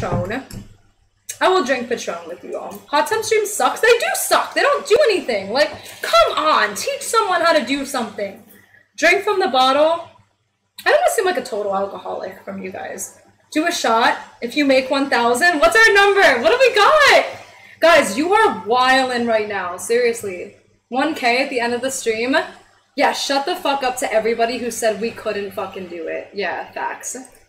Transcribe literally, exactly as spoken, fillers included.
Patron. I will drink Patron with you all. Hot tub stream sucks. They do suck. They don't do anything. Like, come on. Teach someone how to do something. Drink from the bottle. I don't want to seem like a total alcoholic from you guys. Do a shot. If you make one thousand. What's our number? What do we got? Guys, you are wildin' right now. Seriously. one K at the end of the stream. Yeah, shut the fuck up to everybody who said we couldn't fucking do it. Yeah, facts.